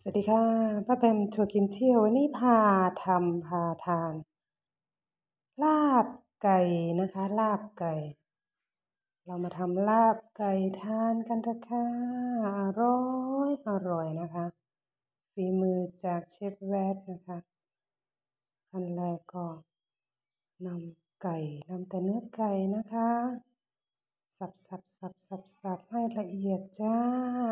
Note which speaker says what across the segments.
Speaker 1: สวัสดีค่ะป้าแบมทัวร์กินเที่ยววันนี้พาทานลาบไก่นะคะลาบไก่เรามาทำลาบไก่ทานกันเถอะค่ะอร่อยนะคะฝีมือจากเชฟแวดนะคะขั้นแรกก็นำแต่เนื้อไก่นะคะสับให้ละเอียดจ้า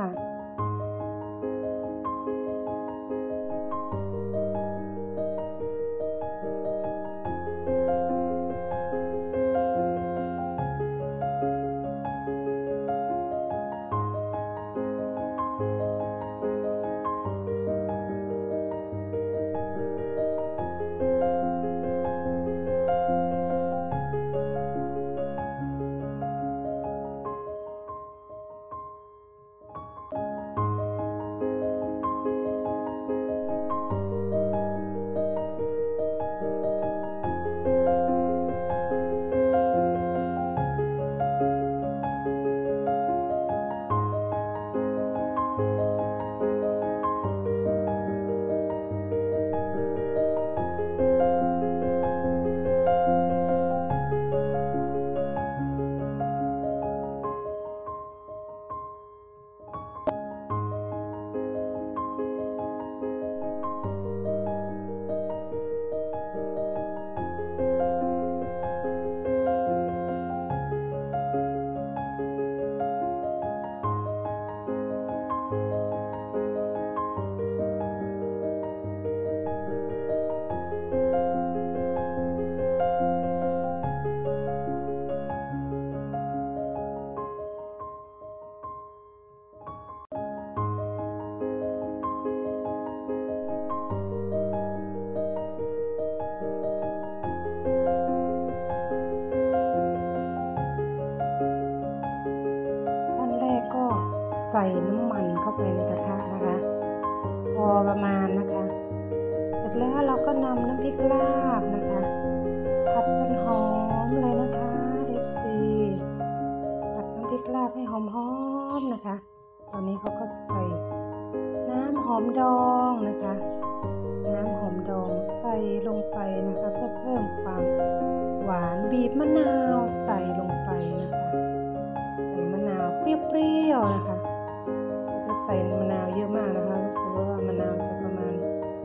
Speaker 1: ขั้นแรกก็ใส่น้ำมันเข้าไปในกระทะนะคะพอประมาณนะคะเสร็จแล้วเราก็นำน้ำพริกลาบนะคะผัดจนหอมเลยนะคะ FC ผัดน้ำพริกลาบให้หอมๆนะคะตอนนี้เขาก็ใส่น้ำหอมดองนะคะน้ำหอมดองใส่ลงไปนะคะเพื่อเพิ่มความหวานบีบมะนาวใส่ลงไปนะคะใส่มะนาวเปรี้ยวๆนะคะจะใส่มะนาวเยอะมากนะคะรู้สึกว่ามะนาวจะประมาณ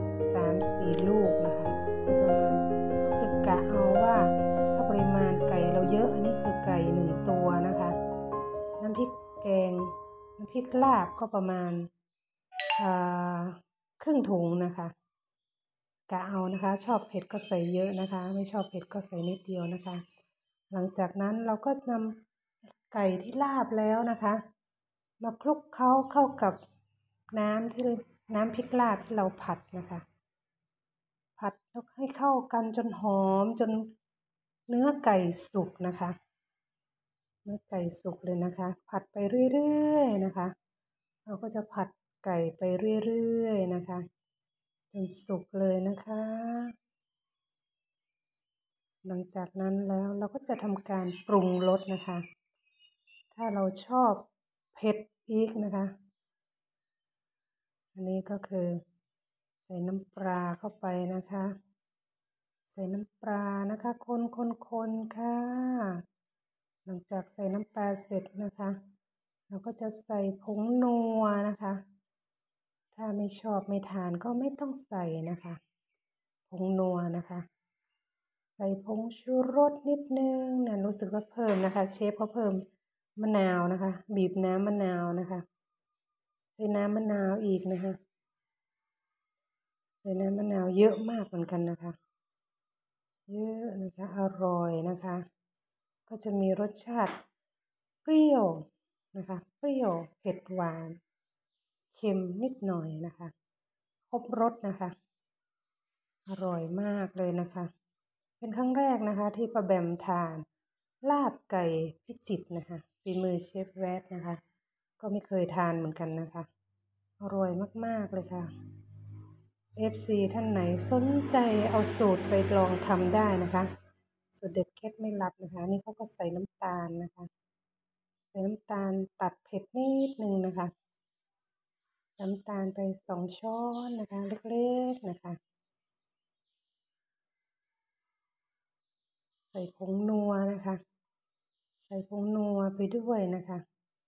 Speaker 1: 3-4 ลูกนะคะประมาณก็คือกะเอาว่าถ้าปริมาณไก่เราเยอะอันนี้คือไก่1 ตัวนะคะน้ำพริกแกงน้ำพริกลาบก็ประมาณครึ่งถุงนะคะกะเอานะคะชอบเผ็ดก็ใส่เยอะนะคะไม่ชอบเผ็ดก็ใส่นิดเดียวนะคะหลังจากนั้นเราก็นำไก่ที่ลาบแล้วนะคะมาคลุกเคล้าเข้ากับน้ำพริกลาบที่เราผัดนะคะผัดแล้วให้เข้ากันจนหอมจนเนื้อไก่สุกนะคะเนื้อไก่สุกเลยนะคะผัดไปเรื่อยๆนะคะเราก็จะผัดไก่ไปเรื่อยๆนะคะจนสุกเลยนะคะหลังจากนั้นแล้วเราก็จะทำการปรุงรสนะคะถ้าเราชอบเผ็ดอีกนะคะอันนี้ก็คือใส่น้ำปลาเข้าไปนะคะใส่น้ำปลานะคะคนค่ะหลังจากใส่น้ำปลาเสร็จนะคะเราก็จะใส่ผงนัวนะคะถ้าไม่ชอบไม่ทานก็ไม่ต้องใส่นะคะผงนัวนะคะใส่ผงชูรสนิดนึงนะรู้สึกว่าเพิ่มนะคะเชฟเขาเพิ่มมะนาวนะคะบีบน้ำมะนาวนะคะใส่น้ำมะนาวอีกนะคะใส่น้ำมะนาวเยอะมากเหมือนกันนะคะเยอะนะคะอร่อยนะคะก็จะมีรสชาติเปรี้ยวนะคะเปรี้ยวเผ็ดหวานเค็มนิดหน่อยนะคะครบรสนะคะอร่อยมากเลยนะคะเป็นครั้งแรกนะคะที่ป้าแบมทานลาบไก่พิจิตรนะคะฝีมือเชฟแวดนะคะก็ไม่เคยทานเหมือนกันนะคะอร่อยมากๆเลยค่ะ FC ท่านไหนสนใจเอาสูตรไปลองทำได้นะคะสูตรเด็ดเคล็ดไม่ลับนะคะนี่เขาก็ใส่น้ำตาลนะคะใส่น้ำตาลตัดเผ็ดนิดนึงนะคะน้ำตาลไป2 ช้อนนะคะเล็กๆนะคะใส่ผงนัวนะคะใส่ผงนัวไปด้วยนะคะ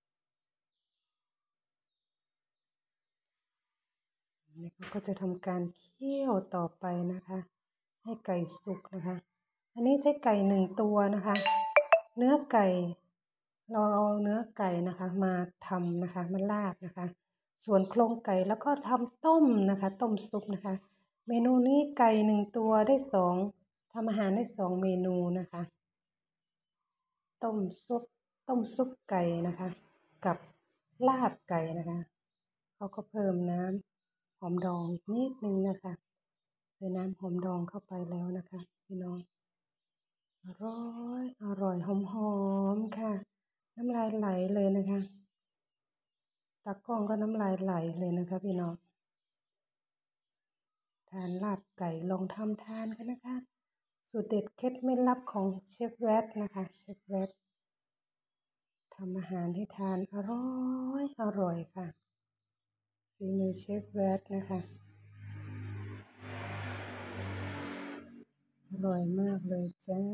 Speaker 1: นี่ก็จะทำการเคี่ยวต่อไปนะคะให้ไก่สุกนะคะอันนี้ใช้ไก่1 ตัวนะคะเนื้อไก่เราเอาเนื้อไก่นะคะมาทำนะคะมาลาบนะคะส่วนโครงไก่แล้วก็ทำต้มนะคะต้มซุปนะคะเมนูนี้ไก่1 ตัวได้2ทำอาหารได้2 เมนูนะคะต้มซุปไก่นะคะกับลาบไก่นะคะเขาก็เพิ่มน้ำหอมดองอีกนิดนึงนะคะใส่น้ำหอมดองเข้าไปแล้วนะคะพี่น้องอร่อยหอมค่ะน้ำลายไหลเลยนะคะตากล้องก็น้ำลายไหลเลยนะคะพี่น้องทานลาบไก่ลองทำทานกันนะคะสูตรเด็ดเคล็ดไม่ลับของเชฟแวดนะคะเชฟแวดทำอาหารให้ทานอร่อยค่ะฝีมือเชฟแวดนะคะอร่อยมากเลยจ้า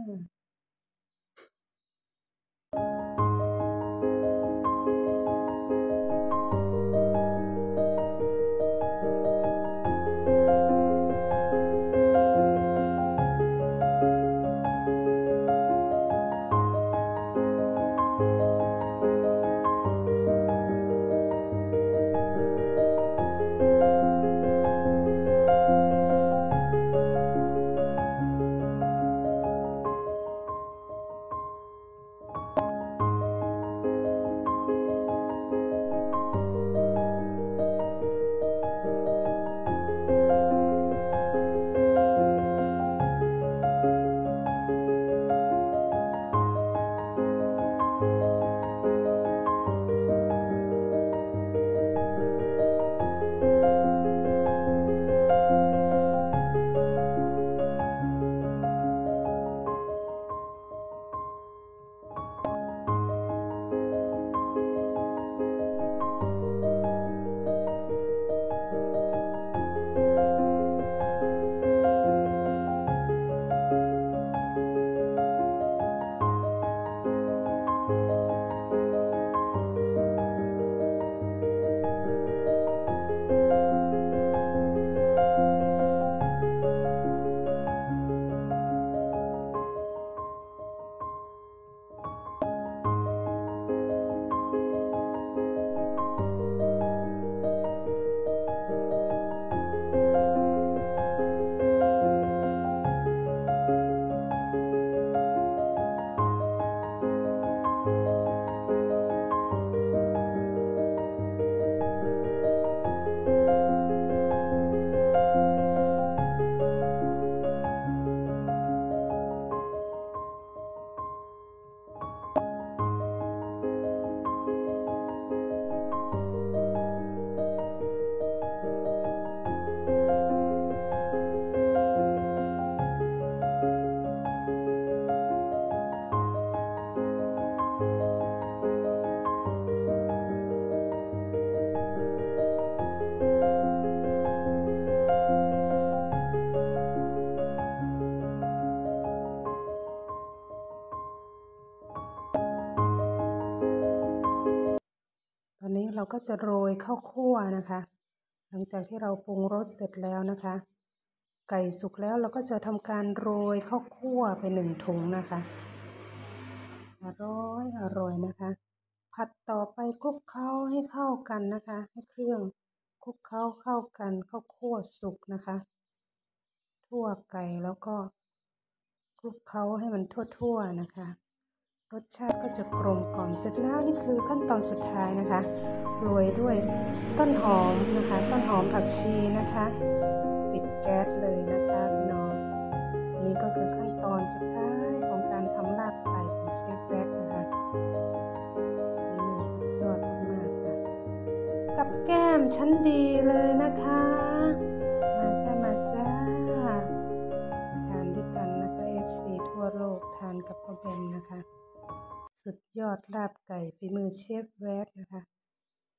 Speaker 1: ตอนนี้เราก็จะโรยข้าวคั่วนะคะหลังจากที่เราปรุงรสเสร็จแล้วนะคะไก่สุกแล้วเราก็จะทำการโรยข้าวคั่วไป1 ถุงนะคะอร่อยนะคะผัดต่อไปคลุกเคล้าให้เข้ากันนะคะให้เครื่องคลุกเคล้าเข้ากันข้าวคั่วสุกนะคะทั่วไก่แล้วก็คลุกเคล้าให้มันทั่วๆนะคะรสชาติก็จะกลมกล่อมเสร็จแล้วนี่คือขั้นตอนสุดท้ายนะคะโรยด้วยต้นหอมนะคะต้นหอมผักชีนะคะปิดแก๊สเลยนะคะพี่น้องนี่ก็คือขั้นตอนสุดท้ายของการทำลาบไก่ของเชฟแว็กนะคะนี่สุดยอดมากๆค่ะกับแก้มชั้นดีเลยนะคะมาจ้าทานด้วยกันนะคะ FC ทั่วโลกทานกับพ่อแบมนะคะสุดยอดลาบไก่ฝีมือเชฟแวดนะคะ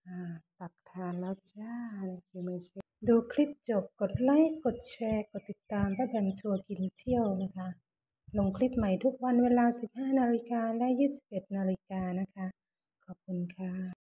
Speaker 1: ตักทานแล้วจ้าฝีมือเชฟดูคลิปจบกดไลค์กดแชร์กดติดตามป้าแบมทัวร์กินเที่ยวนะคะลงคลิปใหม่ทุกวันเวลา 15 นาฬิกาและ 21 นาฬิกานะคะขอบคุณค่ะ